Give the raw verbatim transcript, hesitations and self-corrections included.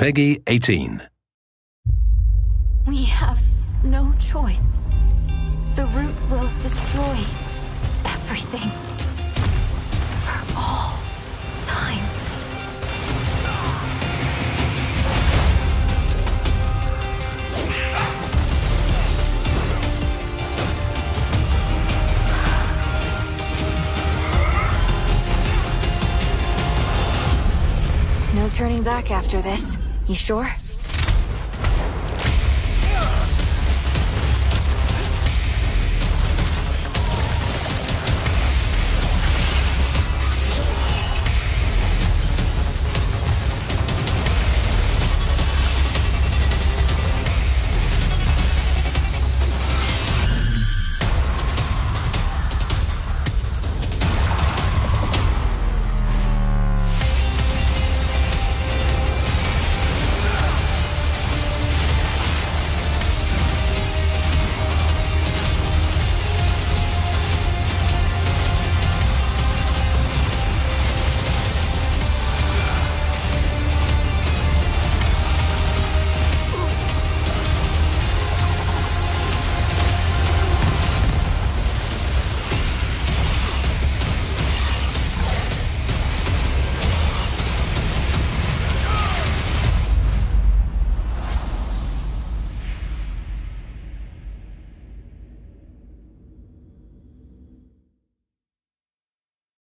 Peggy eighteen. We have no choice. The root will destroy everything. For all time. No turning back after this. You sure?